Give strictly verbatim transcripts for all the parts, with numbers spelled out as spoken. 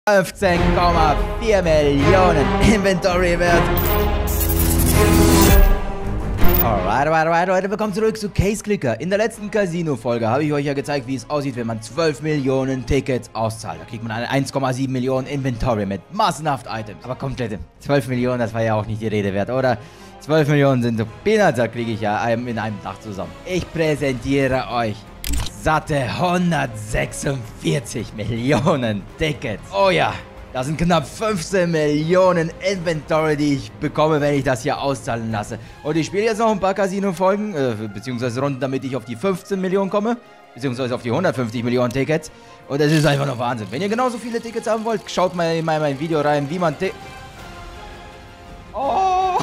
fünfzehn Komma vier Millionen Inventory wert. Alright, alright, alright, Leute, willkommen zurück zu Case Clicker. In der letzten Casino-Folge habe ich euch ja gezeigt, wie es aussieht, wenn man zwölf Millionen Tickets auszahlt. Da kriegt man eine eins Komma sieben Millionen Inventory mit massenhaft Items. Aber komplette zwölf Millionen, das war ja auch nicht die Rede wert, oder? zwölf Millionen sind so Peanuts, da kriege ich ja in einem Tag zusammen. Ich präsentiere euch satte hundertsechsundvierzig Millionen Tickets. Oh ja, das sind knapp fünfzehn Millionen Inventory, die ich bekomme, wenn ich das hier auszahlen lasse. Und ich spiele jetzt noch ein paar Casino-Folgen, äh, beziehungsweise Runden, damit ich auf die fünfzehn Millionen komme, beziehungsweise auf die hundertfünfzig Millionen Tickets. Und das ist einfach noch Wahnsinn. Wenn ihr genauso viele Tickets haben wollt, schaut mal in mein, mein Video rein, wie man... Oh!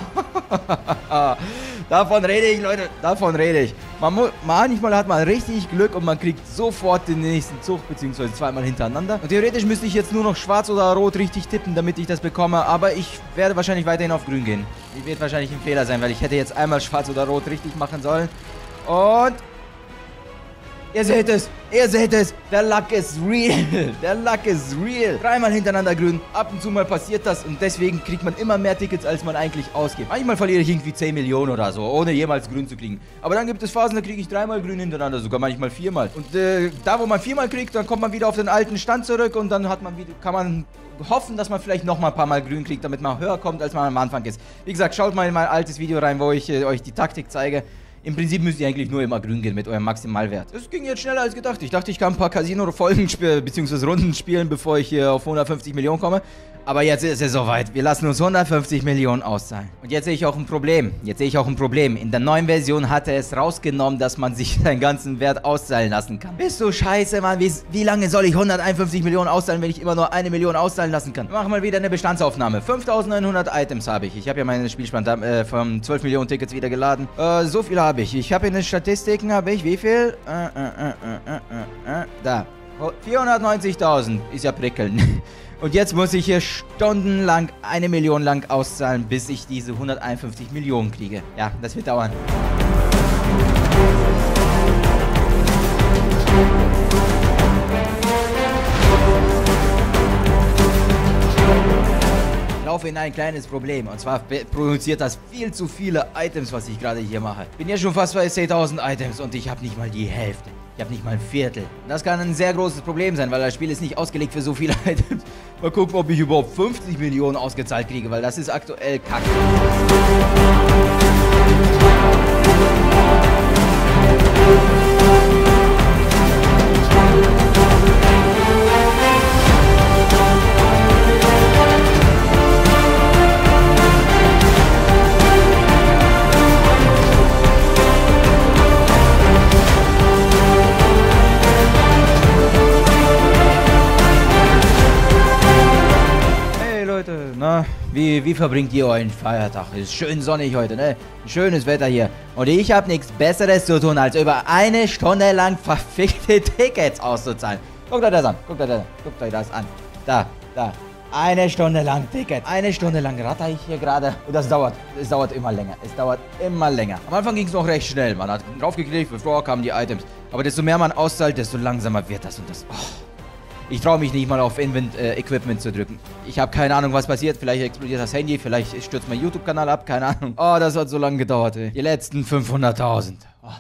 Davon rede ich, Leute. Davon rede ich. Man muss, manchmal hat man richtig Glück und man kriegt sofort den nächsten Zug, beziehungsweise zweimal hintereinander. Und theoretisch müsste ich jetzt nur noch schwarz oder rot richtig tippen, damit ich das bekomme. Aber ich werde wahrscheinlich weiterhin auf grün gehen. Das wird wahrscheinlich ein Fehler sein, weil ich hätte jetzt einmal schwarz oder rot richtig machen sollen. Und... Ihr seht es, ihr seht es, der Luck ist real, der Luck ist real. Dreimal hintereinander grün, ab und zu mal passiert das und deswegen kriegt man immer mehr Tickets, als man eigentlich ausgibt. Manchmal verliere ich irgendwie zehn Millionen oder so, ohne jemals grün zu kriegen. Aber dann gibt es Phasen, da kriege ich dreimal grün hintereinander, sogar manchmal viermal. Und äh, da, wo man viermal kriegt, dann kommt man wieder auf den alten Stand zurück und dann hat man wieder, kann man hoffen, dass man vielleicht noch mal ein paar Mal grün kriegt, damit man höher kommt, als man am Anfang ist. Wie gesagt, schaut mal in mein altes Video rein, wo ich äh, euch die Taktik zeige. Im Prinzip müsst ihr eigentlich nur immer grün gehen mit eurem Maximalwert. Es ging jetzt schneller als gedacht. Ich dachte, ich kann ein paar Casino-Folgen bzw. Runden spielen, bevor ich hier auf hundertfünfzig Millionen komme. Aber jetzt ist es soweit. Wir lassen uns hundertfünfzig Millionen auszahlen. Und jetzt sehe ich auch ein Problem. Jetzt sehe ich auch ein Problem. In der neuen Version hat er es rausgenommen, dass man sich seinen ganzen Wert auszahlen lassen kann. Bist du scheiße, Mann. Wie, wie lange soll ich hunderteinundfünfzig Millionen auszahlen, wenn ich immer nur eine Million auszahlen lassen kann? Wir machen mal wieder eine Bestandsaufnahme. fünftausendneunhundert Items habe ich. Ich habe ja meine Spielspann äh, von zwölf Millionen Tickets wieder geladen. Äh, so viel habe ich. Ich habe in den Statistiken, habe ich wie viel? Äh, äh, äh, äh, äh, äh, da. vierhundertneunzigtausend. Ist ja prickelnd. Und jetzt muss ich hier stundenlang, eine Million lang auszahlen, bis ich diese hunderteinundfünfzig Millionen kriege. Ja, das wird dauern. Ich laufe in ein kleines Problem. Und zwar produziert das viel zu viele Items, was ich gerade hier mache. Bin ja schon fast bei zehntausend Items und ich habe nicht mal die Hälfte. Ich habe nicht mal ein Viertel. Das kann ein sehr großes Problem sein, weil das Spiel ist nicht ausgelegt für so viele Items. Mal gucken, ob ich überhaupt fünfzig Millionen ausgezahlt kriege, weil das ist aktuell kacke. Na, wie, wie verbringt ihr euren Feiertag? Ist schön sonnig heute, ne? Schönes Wetter hier. Und ich habe nichts Besseres zu tun, als über eine Stunde lang verfickte Tickets auszuzahlen. Guckt euch das an, guckt euch das an, guckt euch das an. Da, da. Eine Stunde lang Ticket. Eine Stunde lang ratter ich hier gerade. Und das dauert, es dauert immer länger. Es dauert immer länger. Am Anfang ging es noch recht schnell. Man hat draufgeklickt, bevor kamen die Items. Aber desto mehr man auszahlt, desto langsamer wird das und das. Oh. Ich traue mich nicht mal auf Invent, äh, Equipment zu drücken. Ich habe keine Ahnung, was passiert. Vielleicht explodiert das Handy, vielleicht stürzt mein YouTube-Kanal ab, keine Ahnung. Oh, das hat so lange gedauert, ey. Die letzten fünfhunderttausend. Oh.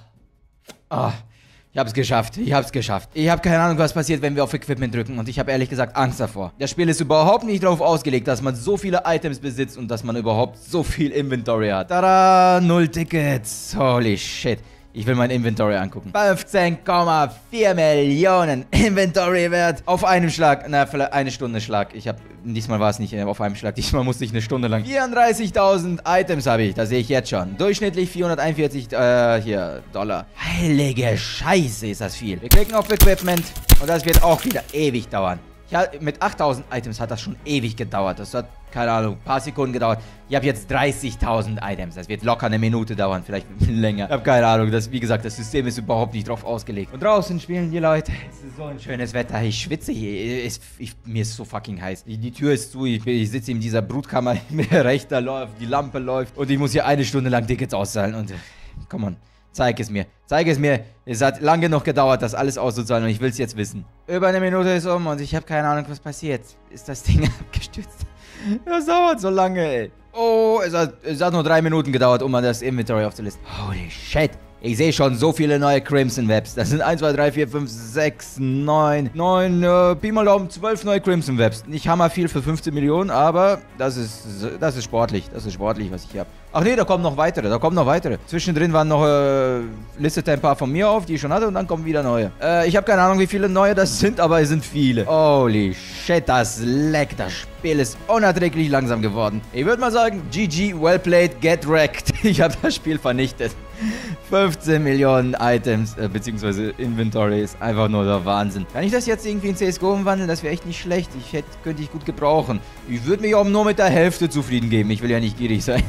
Oh. Ich habe es geschafft. Ich habe es geschafft. Ich habe keine Ahnung, was passiert, wenn wir auf Equipment drücken. Und ich habe ehrlich gesagt Angst davor. Das Spiel ist überhaupt nicht darauf ausgelegt, dass man so viele Items besitzt und dass man überhaupt so viel Inventory hat. Tada! Null Tickets. Holy shit. Ich will mein Inventory angucken. fünfzehn Komma vier Millionen Inventory wert. Auf einem Schlag. Na, vielleicht eine Stunde Schlag. Ich habe... Diesmal war es nicht auf einem Schlag. Diesmal musste ich eine Stunde lang... vierunddreißigtausend Items habe ich. Das sehe ich jetzt schon. Durchschnittlich vierhunderteinundvierzig, äh, hier, Dollar. Heilige Scheiße, ist das viel. Wir klicken auf Equipment. Und das wird auch wieder ewig dauern. Ja, mit achttausend Items hat das schon ewig gedauert. Das hat, keine Ahnung, ein paar Sekunden gedauert. Ich habe jetzt dreißigtausend Items. Das wird locker eine Minute dauern, vielleicht länger. Ich habe keine Ahnung. Das, wie gesagt, das System ist überhaupt nicht drauf ausgelegt. Und draußen spielen die Leute. Es ist so ein schönes Wetter. Ich schwitze hier. Es, ich, mir ist so fucking heiß. Die Tür ist zu. Ich, ich sitze in dieser Brutkammer. Mir rechter läuft, die Lampe läuft. Und ich muss hier eine Stunde lang Tickets auszahlen. Und, come on. Zeig es mir. Zeig es mir. Es hat lange genug gedauert, das alles auszuzahlen und ich will es jetzt wissen. Über eine Minute ist um und ich habe keine Ahnung, was passiert. Ist das Ding abgestürzt? Das dauert so lange, ey. Oh, es hat, es hat nur drei Minuten gedauert, um mal das Inventory aufzulisten. Holy shit. Ich sehe schon so viele neue Crimson Webs. Das sind eins, zwei, drei, vier, fünf, sechs, neun, neun, äh, Pi mal Daumen, zwölf neue Crimson Webs. Nicht hammer viel für fünfzehn Millionen, aber das ist, das ist sportlich. Das ist sportlich, was ich hier habe. Ach nee, da kommen noch weitere, da kommen noch weitere. Zwischendrin waren noch, äh, listete ein paar von mir auf, die ich schon hatte und dann kommen wieder neue. Äh, ich habe keine Ahnung, wie viele neue das sind, aber es sind viele. Holy shit, das leckt. Das Spiel ist unerträglich langsam geworden. Ich würde mal sagen, G G, well played, get wrecked. Ich habe das Spiel vernichtet. fünfzehn Millionen Items, äh, beziehungsweise Inventory ist einfach nur der Wahnsinn. Kann ich das jetzt irgendwie in C S G O umwandeln? Das wäre echt nicht schlecht. Ich hätte, könnte ich gut gebrauchen. Ich würde mich auch nur mit der Hälfte zufrieden geben. Ich will ja nicht gierig sein.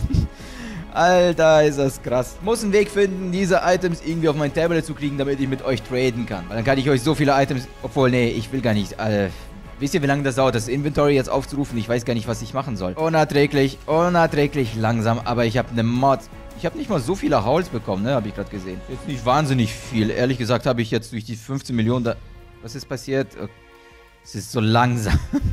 Alter, ist das krass. Muss einen Weg finden, diese Items irgendwie auf mein Tablet zu kriegen, damit ich mit euch traden kann. Weil dann kann ich euch so viele Items... Obwohl, nee, ich will gar nicht... Äh, wisst ihr, wie lange das dauert, das Inventory jetzt aufzurufen? Ich weiß gar nicht, was ich machen soll. Unerträglich, unerträglich langsam. Aber ich habe eine Mod... Ich habe nicht mal so viele Hauls bekommen, ne? Habe ich gerade gesehen. Jetzt nicht wahnsinnig viel. Ehrlich gesagt habe ich jetzt durch die fünfzehn Millionen da... Was ist passiert? Es ist so langsam.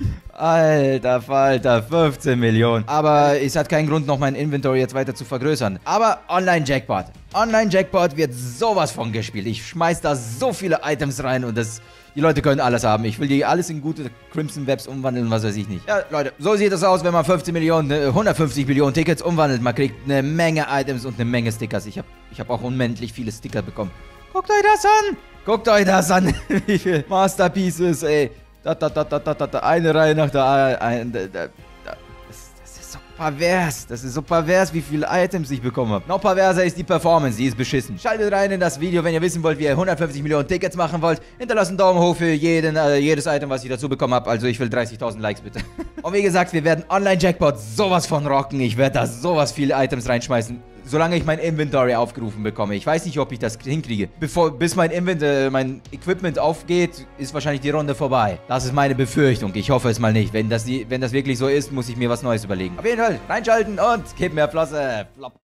Alter Falter, fünfzehn Millionen. Aber es hat keinen Grund, noch mein Inventory jetzt weiter zu vergrößern. Aber Online-Jackpot. Online-Jackpot wird sowas von gespielt. Ich schmeiß da so viele Items rein und das... Die Leute können alles haben. Ich will die alles in gute Crimson Webs umwandeln, was weiß ich nicht. Ja, Leute, so sieht es aus, wenn man fünfzehn Millionen, hundertfünfzig Millionen Tickets umwandelt. Man kriegt eine Menge Items und eine Menge Stickers. Ich habe ich hab auch unendlich viele Sticker bekommen. Guckt euch das an! Guckt euch das an! Wie viele Masterpieces, ey. Da, da, da, da, da, da, eine Reihe nach der anderen. Da, da, das, das ist so pervers. Das ist so pervers, wie viele Items ich bekommen habe. Noch perverser ist die Performance. Die ist beschissen. Schaltet rein in das Video, wenn ihr wissen wollt, wie ihr hundertfünfzig Millionen Tickets machen wollt. Hinterlasst einen Daumen hoch für jeden, äh, jedes Item, was ich dazu bekommen habe. Also ich will dreißigtausend Likes, bitte. Und wie gesagt, wir werden Online-Jackpot sowas von rocken. Ich werde da sowas viele Items reinschmeißen. Solange ich mein Inventory aufgerufen bekomme. Ich weiß nicht, ob ich das hinkriege. Bevor, bis mein, Invent, äh, mein Equipment aufgeht, ist wahrscheinlich die Runde vorbei. Das ist meine Befürchtung. Ich hoffe es mal nicht. Wenn das, wenn das wirklich so ist, muss ich mir was Neues überlegen. Auf jeden Fall reinschalten und gib mir Flosse. Flop.